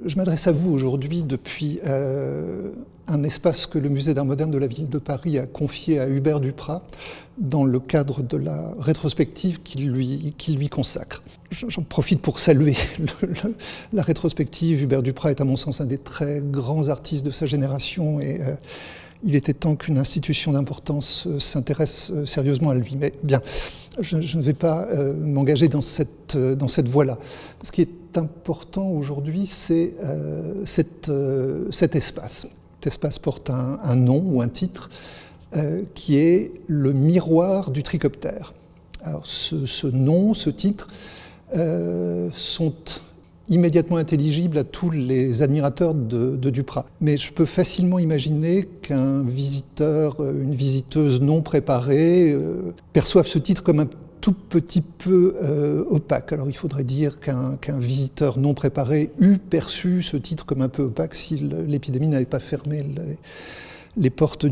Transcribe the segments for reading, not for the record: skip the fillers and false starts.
Je m'adresse à vous aujourd'hui depuis un espace que le Musée d'Art moderne de la Ville de Paris a confié à Hubert Duprat dans le cadre de la rétrospective qu'il lui consacre. J'en profite pour saluer la rétrospective. Hubert Duprat est à mon sens un des très grands artistes de sa génération et il était temps qu'une institution d'importance s'intéresse sérieusement à lui. Mais bien, je ne vais pas m'engager dans cette voie-là. Ce qui est important aujourd'hui, c'est cet espace. Cet espace porte un nom ou un titre qui est le miroir du trichoptère. Alors ce nom, ce titre, sont immédiatement intelligibles à tous les admirateurs de Duprat. Mais je peux facilement imaginer qu'un visiteur, une visiteuse non préparée perçoive ce titre comme un tout petit peu opaque. Alors il faudrait dire qu'un visiteur non préparé eût perçu ce titre comme un peu opaque si l'épidémie n'avait pas fermé les portes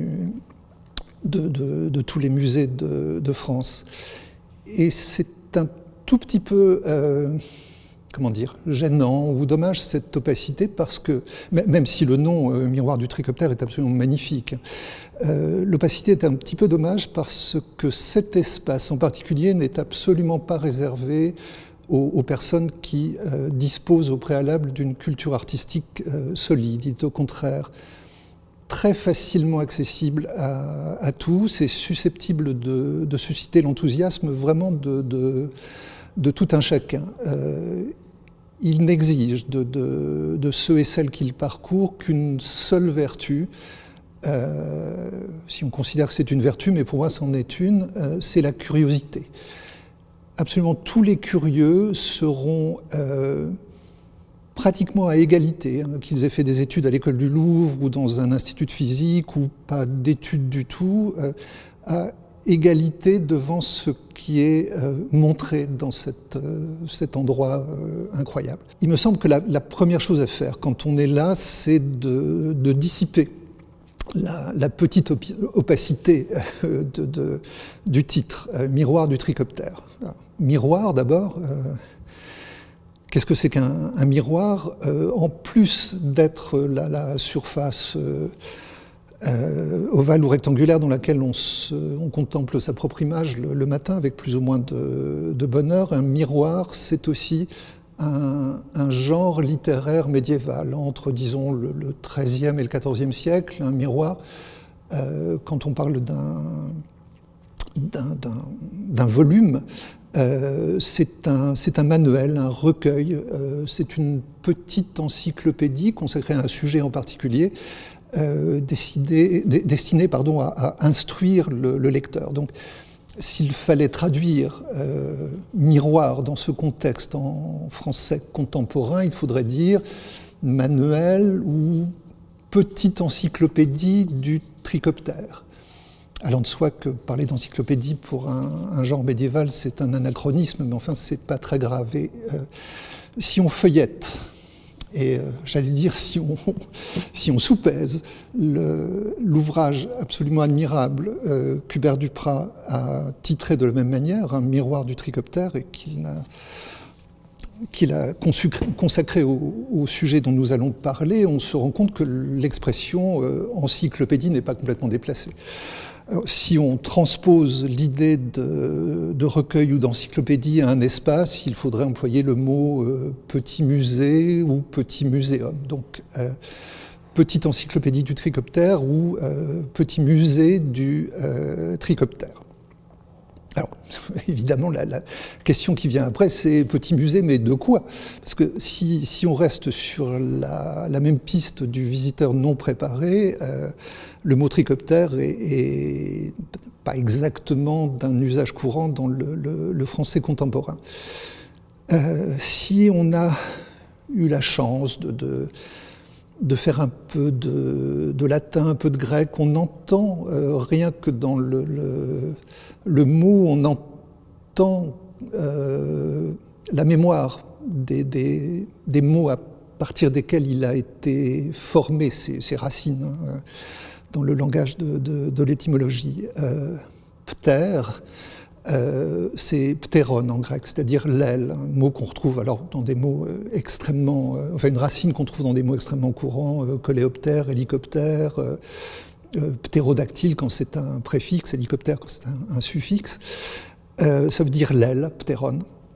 de tous les musées de France. Et c'est un tout petit peu comment dire, gênant ou dommage cette opacité parce que, même si le nom miroir du trichoptère est absolument magnifique, l'opacité est un petit peu dommage parce que cet espace en particulier n'est absolument pas réservé aux personnes qui disposent au préalable d'une culture artistique solide. Il est au contraire très facilement accessible à tous et susceptible de susciter l'enthousiasme vraiment de tout un chacun. Il n'exige de ceux et celles qui le parcourent qu'une seule vertu, si on considère que c'est une vertu, mais pour moi c'en est une, c'est la curiosité. Absolument tous les curieux seront pratiquement à égalité, qu'ils aient fait des études à l'école du Louvre ou dans un institut de physique ou pas d'études du tout, à égalité devant ce qui est montré dans cet endroit incroyable. Il me semble que la première chose à faire quand on est là, c'est de dissiper la petite opacité du titre, miroir du trichoptère. Alors, miroir d'abord, qu'est-ce que c'est qu'un miroir? En plus d'être la surface ovale ou rectangulaire dans laquelle on contemple sa propre image le matin avec plus ou moins de bonheur, un miroir, c'est aussi un genre littéraire médiéval entre, disons, le XIIIe et le XIVe siècle. Un miroir, quand on parle d'un volume, c'est un manuel, un recueil, c'est une petite encyclopédie consacrée à un sujet en particulier, destiné à instruire le lecteur. Donc, s'il fallait traduire miroir dans ce contexte en français contemporain, il faudrait dire manuel ou petite encyclopédie du trichoptère. Allant de soi que parler d'encyclopédie pour un genre médiéval, c'est un anachronisme, mais enfin, c'est pas très grave. Et, si on feuillette, et j'allais dire, si on soupèse l'ouvrage absolument admirable qu'Hubert Duprat a titré de la même manière, un miroir du trichoptère, et qu'il a consacré au sujet dont nous allons parler, on se rend compte que l'expression encyclopédie n'est pas complètement déplacée. Alors, si on transpose l'idée de recueil ou d'encyclopédie à un espace, il faudrait employer le mot petit musée ou petit muséum. Donc, petite encyclopédie du trichoptère ou petit musée du trichoptère. Alors, évidemment, la question qui vient après, c'est petit musée, mais de quoi? Parce que si on reste sur la même piste du visiteur non préparé, le mot trichoptère est pas exactement d'un usage courant dans le français contemporain. Si on a eu la chance de faire un peu de latin, un peu de grec, on entend rien que dans le mot, on entend la mémoire des mots à partir desquels il a été formé, ses racines, dans le langage de l'étymologie. Ptère, c'est ptéron en grec, c'est-à-dire l'aile, un mot qu'on retrouve alors dans des mots extrêmement, enfin une racine qu'on trouve dans des mots extrêmement courants, coléoptère, hélicoptère, ptérodactyle quand c'est un préfixe, hélicoptère quand c'est un suffixe. Ça veut dire l'aile, ptéron.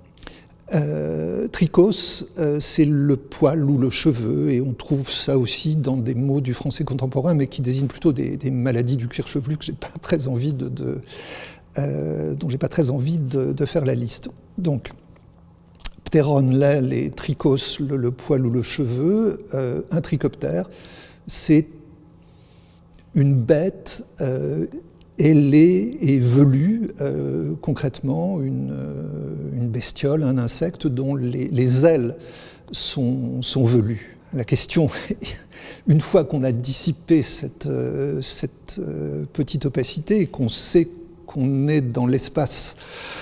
Trichos, c'est le poil ou le cheveu, et on trouve ça aussi dans des mots du français contemporain, mais qui désignent plutôt des maladies du cuir chevelu que j'ai pas très envie dont j'ai pas très envie de faire la liste. Donc, ptéron, l'aile, et trichos, le poil ou le cheveu. Un trichoptère, c'est une bête ailée et velue, concrètement, une bestiole, un insecte dont les ailes sont velues. La question, une fois qu'on a dissipé cette petite opacité et qu'on sait qu'on est dans l'espace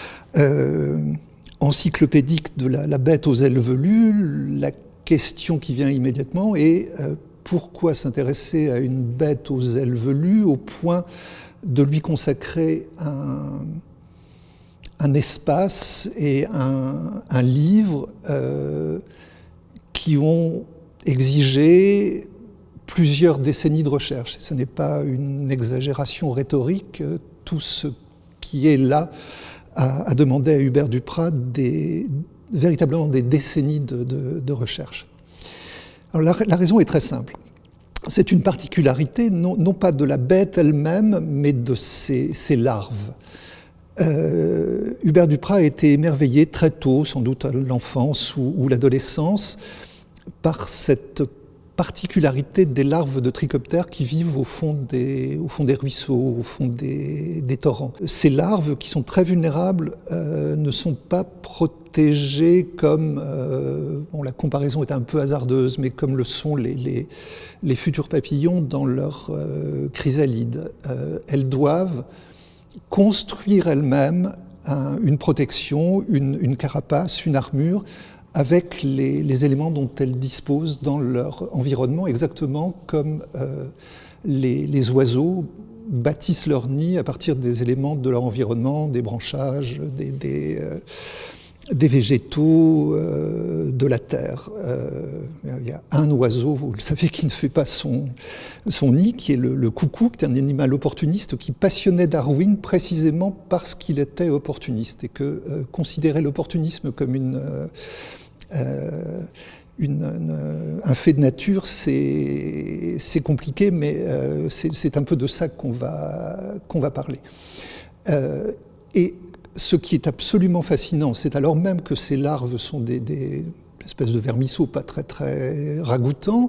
encyclopédique de la bête aux ailes velues, la question qui vient immédiatement est pourquoi s'intéresser à une bête aux ailes velues au point de lui consacrer un espace et un livre qui ont exigé plusieurs décennies de recherche. Ce n'est pas une exagération rhétorique. Tout ce qui est là a demandé à Hubert Duprat véritablement des décennies de recherche. Alors la raison est très simple. C'est une particularité, non pas de la bête elle-même, mais de ses larves. Hubert Duprat a été émerveillé très tôt, sans doute à l'enfance ou l'adolescence, par cette particularité des larves de trichoptères qui vivent au fond des ruisseaux, au fond des torrents. Ces larves, qui sont très vulnérables, ne sont pas protégées comme, la comparaison est un peu hasardeuse, mais comme le sont les futurs papillons dans leur chrysalide. Elles doivent construire elles-mêmes une protection, une carapace, une armure, avec les éléments dont elles disposent dans leur environnement, exactement comme les oiseaux bâtissent leur nid à partir des éléments de leur environnement, des branchages, des végétaux, de la terre. Il y a un oiseau, vous le savez, qui ne fait pas son nid, qui est le coucou, qui est un animal opportuniste qui passionnait Darwin précisément parce qu'il était opportuniste et que considérer l'opportunisme comme un fait de nature, c'est compliqué, mais c'est un peu de ça qu'on va parler. Et ce qui est absolument fascinant, c'est alors même que ces larves sont des espèces de vermisseaux pas très, très ragoûtants,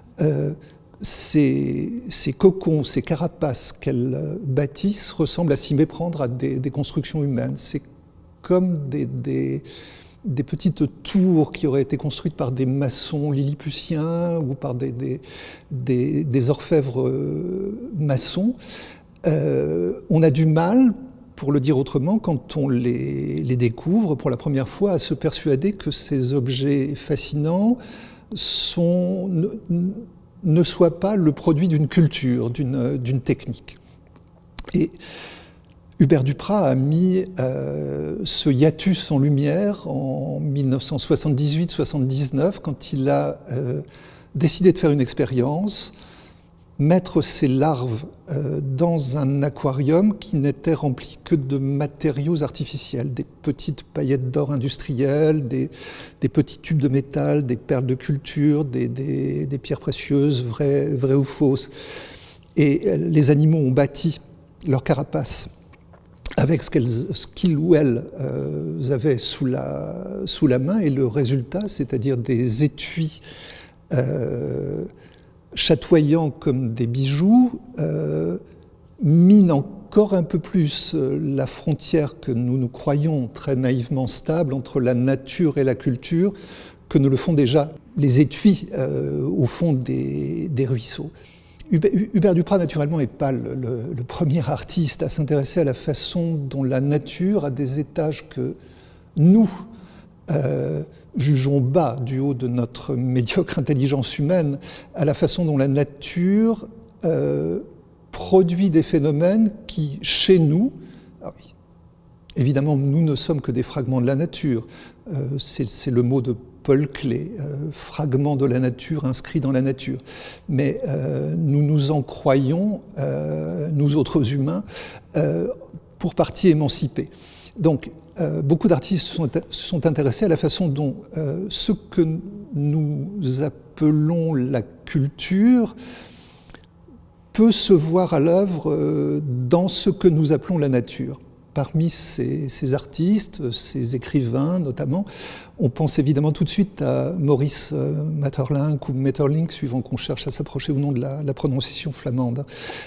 ces cocons, ces carapaces qu'elles bâtissent ressemblent à s'y méprendre à des constructions humaines. C'est comme des petites tours qui auraient été construites par des maçons lilliputiens ou par des orfèvres maçons. On a du mal, pour le dire autrement, quand on les découvre pour la première fois, à se persuader que ces objets fascinants ne soient pas le produit d'une culture, d'une technique. Et Hubert Duprat a mis ce hiatus en lumière en 1978-79, quand il a décidé de faire une expérience, mettre ses larves dans un aquarium qui n'était rempli que de matériaux artificiels, des petites paillettes d'or industrielles, des petits tubes de métal, des perles de culture, des pierres précieuses, vraies ou fausses. Et les animaux ont bâti leur carapace avec ce qu'ils ou elles avaient sous la main, et le résultat, c'est-à-dire des étuis chatoyants comme des bijoux, mine encore un peu plus la frontière que nous croyons très naïvement stable entre la nature et la culture, que ne le font déjà les étuis au fond des ruisseaux. Hubert Duprat, naturellement, n'est pas le premier artiste à s'intéresser à la façon dont la nature a des étages que nous jugeons bas du haut de notre médiocre intelligence humaine, à la façon dont la nature produit des phénomènes qui, chez nous, Évidemment, nous ne sommes que des fragments de la nature. C'est le mot de Paul Klee, fragment de la nature inscrit dans la nature. Mais nous nous en croyons, nous autres humains, pour partie émancipés. Donc, beaucoup d'artistes se sont intéressés à la façon dont ce que nous appelons la culture peut se voir à l'œuvre dans ce que nous appelons la nature. Parmi ces artistes, ces écrivains notamment, on pense évidemment tout de suite à Maurice Maeterlinck ou Maeterlinck, suivant qu'on cherche à s'approcher ou non de la prononciation flamande.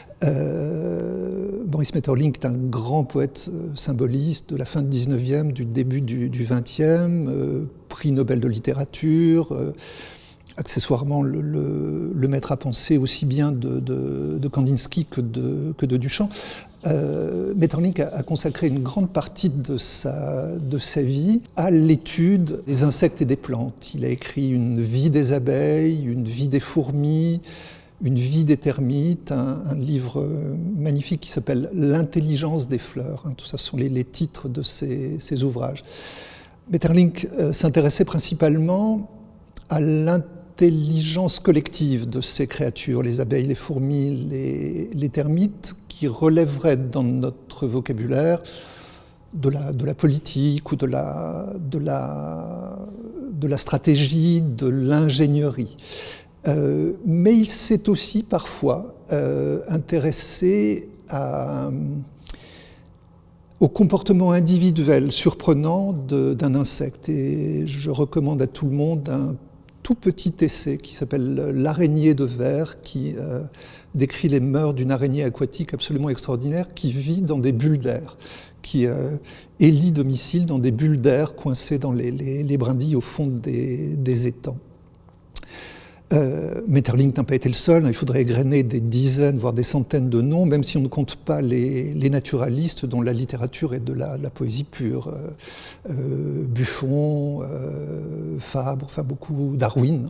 Maurice Maeterlinck est un grand poète symboliste de la fin du 19e, du début du 20e, prix Nobel de littérature, accessoirement le maître à penser aussi bien de Kandinsky que de Duchamp. Maeterlinck a consacré une grande partie de sa vie à l'étude des insectes et des plantes. Il a écrit une vie des abeilles, une vie des fourmis, une vie des termites, un livre magnifique qui s'appelle L'intelligence des fleurs. Tout ça sont les titres de ses ouvrages. Maeterlinck s'intéressait principalement à l'intelligence collective de ces créatures, les abeilles, les fourmis, les termites, qui relèveraient dans notre vocabulaire de la politique ou de la stratégie, de l'ingénierie. Mais il s'est aussi parfois intéressé au comportement individuel surprenant d'un insecte. Et je recommande à tout le monde un tout petit essai qui s'appelle L'araignée de verre, qui décrit les mœurs d'une araignée aquatique absolument extraordinaire qui vit dans des bulles d'air, qui élit domicile dans des bulles d'air coincées dans les brindilles au fond des étangs. Maeterlinck n'a pas été le seul, il faudrait égrener des dizaines, voire des centaines de noms, même si on ne compte pas les naturalistes dont la littérature est de la poésie pure. Buffon, Fabre, enfin beaucoup, Darwin.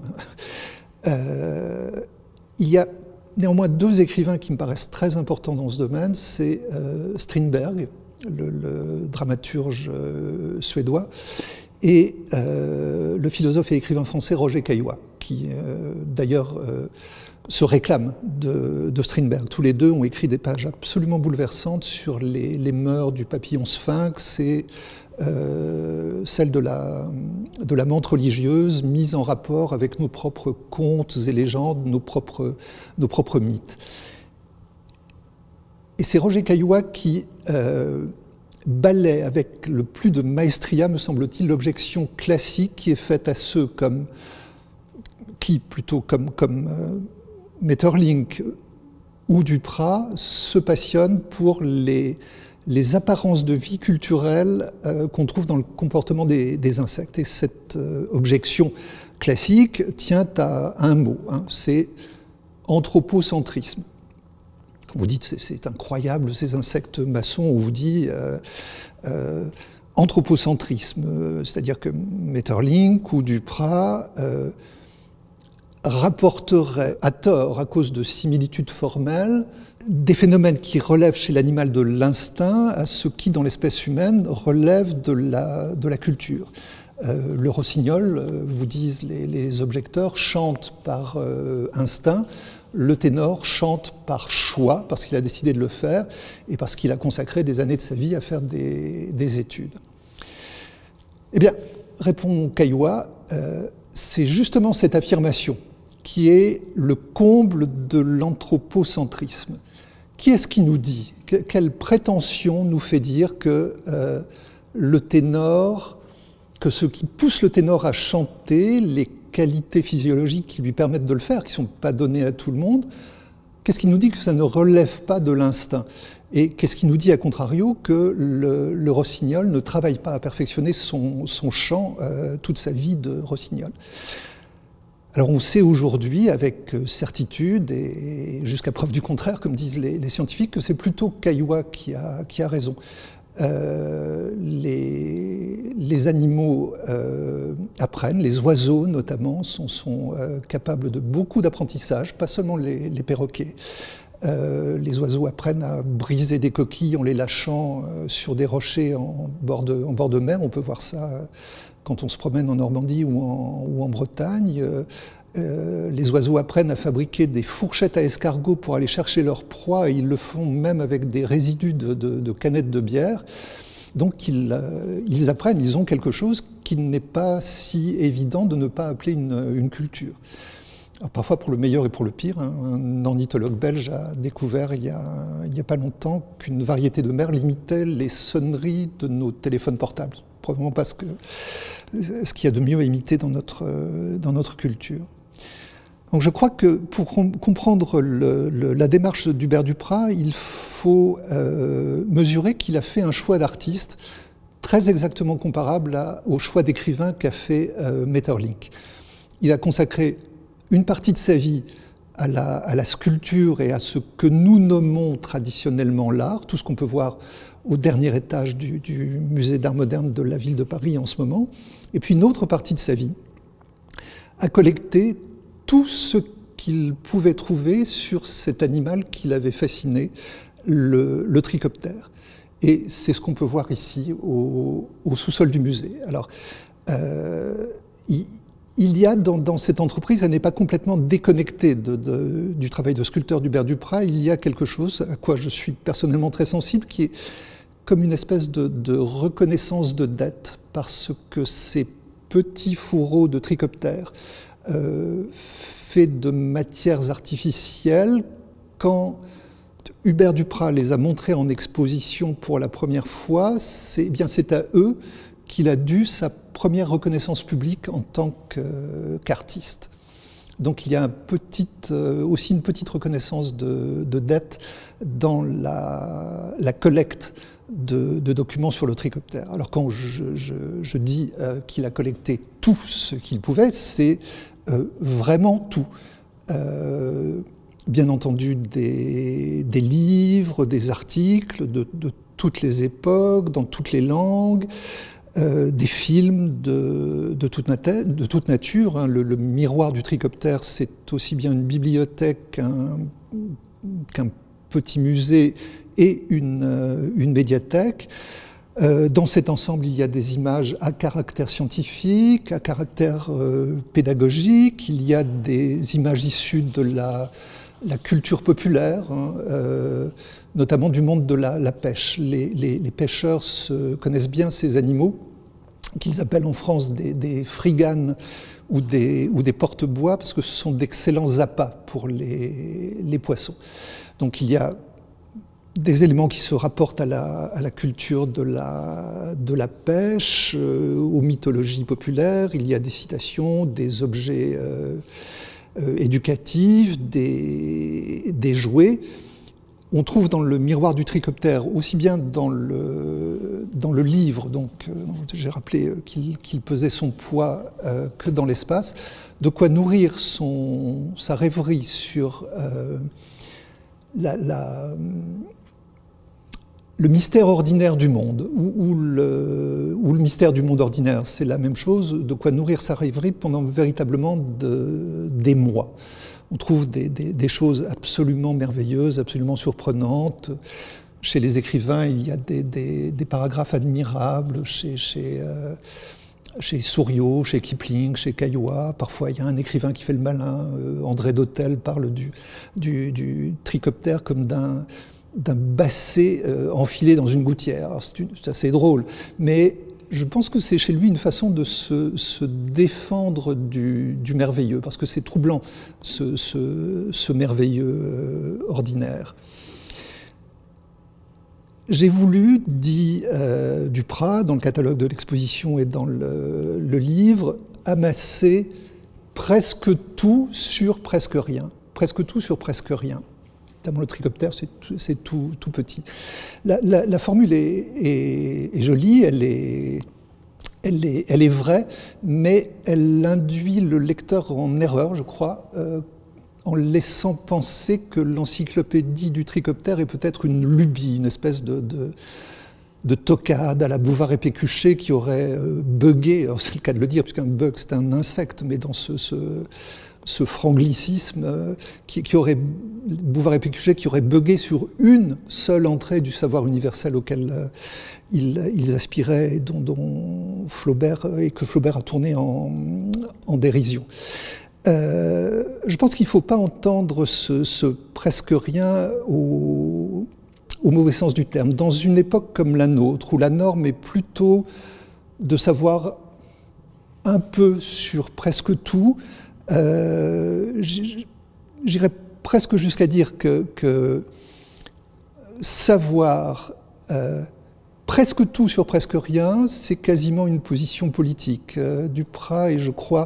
Il y a néanmoins deux écrivains qui me paraissent très importants dans ce domaine, c'est Strindberg, le dramaturge suédois, et le philosophe et écrivain français Roger Caillois, qui d'ailleurs se réclame de Strindberg. Tous les deux ont écrit des pages absolument bouleversantes sur les mœurs du papillon sphinx et celle de la menthe religieuse mise en rapport avec nos propres contes et légendes, nos propres mythes. Et c'est Roger Caillois qui balaie avec le plus de maestria, me semble-t-il, l'objection classique qui est faite à ceux comme Maeterlinck ou Duprat se passionnent pour les apparences de vie culturelle qu'on trouve dans le comportement des insectes. Et cette objection classique tient à un mot, c'est anthropocentrisme. Vous dites, c'est incroyable, ces insectes maçons, on vous dit anthropocentrisme, c'est-à-dire que Maeterlinck ou Duprat rapporterait à tort, à cause de similitudes formelles, des phénomènes qui relèvent chez l'animal de l'instinct à ce qui, dans l'espèce humaine, relève de la culture. Le rossignol, vous disent les objecteurs, chante par instinct. Le ténor chante par choix, parce qu'il a décidé de le faire et parce qu'il a consacré des années de sa vie à faire des études. Eh bien, répond Caillois, c'est justement cette affirmation qui est le comble de l'anthropocentrisme. Qui est-ce qui nous dit, quelle prétention nous fait dire que le ténor, que ce qui pousse le ténor à chanter, les qualités physiologiques qui lui permettent de le faire, qui ne sont pas données à tout le monde, qu'est-ce qui nous dit que ça ne relève pas de l'instinct? Et qu'est-ce qui nous dit, à contrario, que le rossignol ne travaille pas à perfectionner son chant toute sa vie de rossignol? Alors on sait aujourd'hui, avec certitude, et jusqu'à preuve du contraire, comme disent les scientifiques, que c'est plutôt Caillois qui a raison. Les animaux apprennent, les oiseaux notamment sont capables de beaucoup d'apprentissage, pas seulement les perroquets. Les oiseaux apprennent à briser des coquilles en les lâchant sur des rochers en bord de mer. On peut voir ça quand on se promène en Normandie ou en Bretagne. Les oiseaux apprennent à fabriquer des fourchettes à escargots pour aller chercher leur proie, et ils le font même avec des résidus de canettes de bière. Donc ils apprennent, ils ont quelque chose qu'il n'est pas si évident de ne pas appeler une culture. Alors, parfois pour le meilleur et pour le pire. Un ornithologue belge a découvert il y a pas longtemps qu'une variété de mer limitait les sonneries de nos téléphones portables. Probablement parce que ce qu'il y a de mieux à imiter dans notre culture. Donc je crois que pour comprendre la démarche d'Hubert Duprat, il faut mesurer qu'il a fait un choix d'artiste très exactement comparable au choix d'écrivain qu'a fait Maeterlinck. Il a consacré une partie de sa vie à la sculpture et à ce que nous nommons traditionnellement l'art, tout ce qu'on peut voir au dernier étage du musée d'art moderne de la ville de Paris en ce moment, et puis une autre partie de sa vie à collecter tout ce qu'il pouvait trouver sur cet animal qui l'avait fasciné, le trichoptère. Et c'est ce qu'on peut voir ici au sous-sol du musée. Alors, il y a dans cette entreprise, elle n'est pas complètement déconnectée du travail de sculpteur d'Hubert Duprat, il y a quelque chose à quoi je suis personnellement très sensible, qui est comme une espèce de reconnaissance de dette, parce que ces petits fourreaux de trichoptères faits de matières artificielles, quand Hubert Duprat les a montrés en exposition pour la première fois, c'est à eux qu'il a dû sa première reconnaissance publique en tant qu'artiste. Donc il y a aussi une petite reconnaissance de dette dans la collecte de documents sur le trichoptère. Alors quand je dis qu'il a collecté tout ce qu'il pouvait, c'est vraiment tout. Bien entendu des livres, des articles de toutes les époques, dans toutes les langues, des films de toute nature. Hein. Le miroir du trichoptère, c'est aussi bien une bibliothèque qu'un petit musée et une médiathèque. Dans cet ensemble, il y a des images à caractère scientifique, à caractère pédagogique, il y a des images issues de la culture populaire, hein, notamment du monde de la pêche. Les pêcheurs connaissent bien ces animaux, qu'ils appellent en France des friganes ou des porte-bois, parce que ce sont d'excellents appâts pour les poissons. Donc il y a des éléments qui se rapportent à la culture de la pêche, aux mythologies populaires. Il y a des citations, des objets éducatifs, des jouets. On trouve dans le miroir du trichoptère, aussi bien dans le livre, donc j'ai rappelé qu'il pesait son poids, que dans l'espace, de quoi nourrir sa rêverie sur le mystère ordinaire du monde, ou le mystère du monde ordinaire, c'est la même chose, de quoi nourrir sa rêverie pendant véritablement des mois. On trouve des choses absolument merveilleuses, absolument surprenantes. Chez les écrivains, il y a des paragraphes admirables, chez Souriau, chez Kipling, chez Caillois. Parfois, il y a un écrivain qui fait le malin. André Dhôtel parle du trichoptère comme d'un basset enfilé dans une gouttière. C'est assez drôle, mais je pense que c'est chez lui une façon de se défendre du merveilleux, parce que c'est troublant, ce merveilleux ordinaire. J'ai voulu, dit Duprat, dans le catalogue de l'exposition et dans le livre, amasser presque tout sur presque rien. Presque tout sur presque rien. Notamment le trichoptère, c'est tout petit. La formule est jolie, elle est vraie, mais elle induit le lecteur en erreur, je crois, en laissant penser que l'encyclopédie du trichoptère est peut-être une lubie, une espèce de toquade à la Bouvard et Pécuchet qui aurait bugué, c'est le cas de le dire, puisqu'un bug c'est un insecte, mais dans ce franglicisme qui aurait, Bouvard et Pécuchet, qui aurait bugué sur une seule entrée du savoir universel auquel ils aspiraient et dont Flaubert, et que Flaubert a tourné en dérision. Je pense qu'il ne faut pas entendre ce presque rien au mauvais sens du terme. Dans une époque comme la nôtre, où la norme est plutôt de savoir un peu sur presque tout, j'irais presque jusqu'à dire que savoir presque tout sur presque rien, c'est quasiment une position politique. Duprat est, je crois,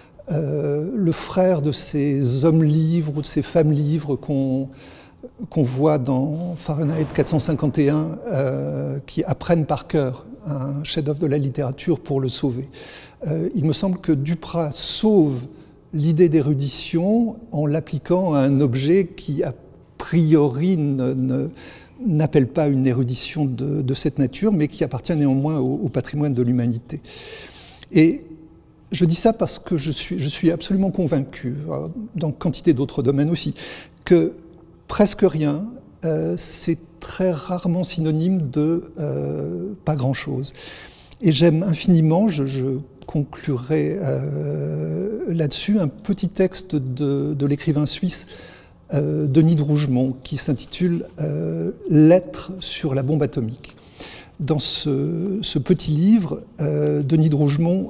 le frère de ces hommes-livres ou de ces femmes-livres qu'on voit dans Fahrenheit 451, qui apprennent par cœur un chef-d'œuvre de la littérature pour le sauver. Il me semble que Duprat sauve l'idée d'érudition en l'appliquant à un objet qui, a priori, n'appelle pas une érudition de cette nature, mais qui appartient néanmoins au patrimoine de l'humanité. Et je dis ça parce que je suis absolument convaincu, dans quantité d'autres domaines aussi, que presque rien, c'est très rarement synonyme de pas grand-chose. Et j'aime infiniment, je conclurai là-dessus, un petit texte de l'écrivain suisse Denis de Rougemont, qui s'intitule « Lettres sur la bombe atomique ». Dans ce petit livre, Denis de Rougemont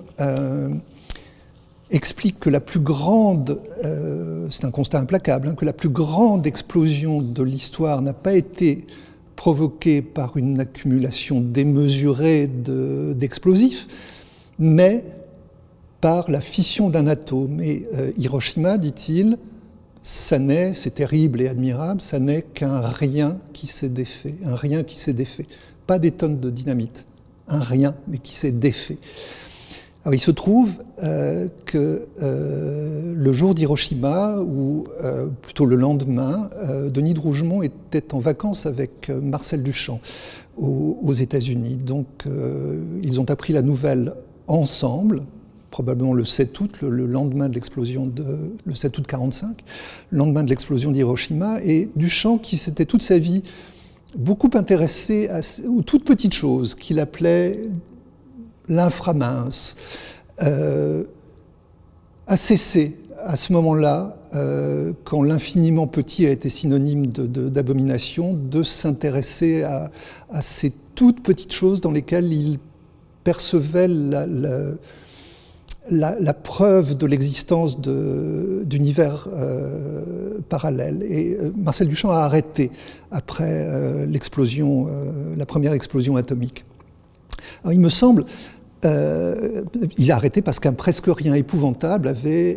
explique que la plus grande, c'est un constat implacable, hein, que la plus grande explosion de l'histoire n'a pas été provoquée par une accumulation démesurée d'explosifs, mais par la fission d'un atome. Et Hiroshima, dit-il, c'est terrible et admirable, ça n'est qu'un rien qui s'est défait, un rien qui s'est défait. Pas des tonnes de dynamite, un rien, mais qui s'est défait. Alors, il se trouve que le jour d'Hiroshima, ou plutôt le lendemain, Denis de Rougemont était en vacances avec Marcel Duchamp aux États-Unis. Donc, ils ont appris la nouvelle ensemble, probablement le 7 août, le lendemain de l'explosion le 7 août 1945, le lendemain de l'explosion d'Hiroshima, et Duchamp, qui s'était toute sa vie beaucoup intéressé aux toutes petites choses qu'il appelait l'inframince, a cessé à ce moment-là, quand l'infiniment petit a été synonyme d'abomination, de s'intéresser à ces toutes petites choses dans lesquelles il percevait la preuve de l'existence d'univers parallèles. Et Marcel Duchamp a arrêté après l'explosion, la première explosion atomique. Alors, il me semble, il a arrêté parce qu'un presque rien épouvantable avait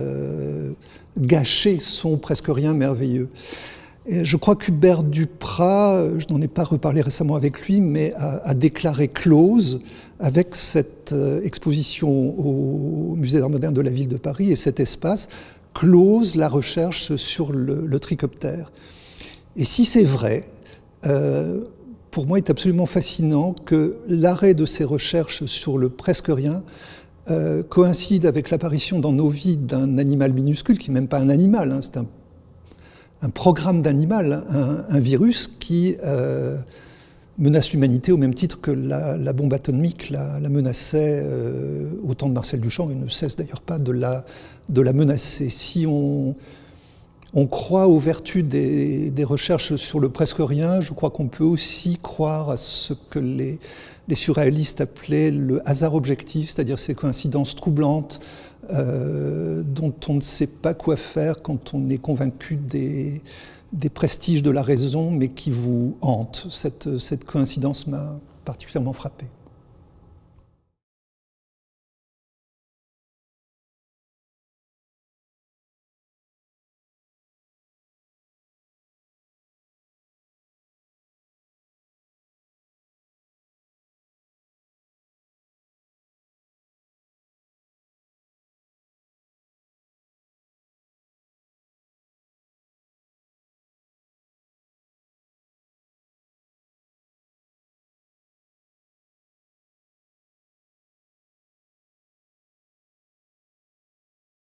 gâché son presque rien merveilleux. Et je crois qu'Hubert Duprat, je n'en ai pas reparlé récemment avec lui, mais a déclaré close avec cette exposition au Musée d'art moderne de la ville de Paris et cet espace, close la recherche sur le trichoptère. Et si c'est vrai, pour moi, il est absolument fascinant que l'arrêt de ces recherches sur le presque rien coïncide avec l'apparition dans nos vies d'un animal minuscule, qui n'est même pas un animal, hein, c'est un programme d'animal, un virus qui menace l'humanité au même titre que la bombe atomique la menaçait au temps de Marcel Duchamp, et ne cesse d'ailleurs pas de la menacer. Si on croit aux vertus des recherches sur le presque rien, je crois qu'on peut aussi croire à ce que les surréalistes appelaient le hasard objectif, c'est-à-dire ces coïncidences troublantes dont on ne sait pas quoi faire quand on est convaincu des prestiges de la raison, mais qui vous hantent. Cette coïncidence m'a particulièrement frappé.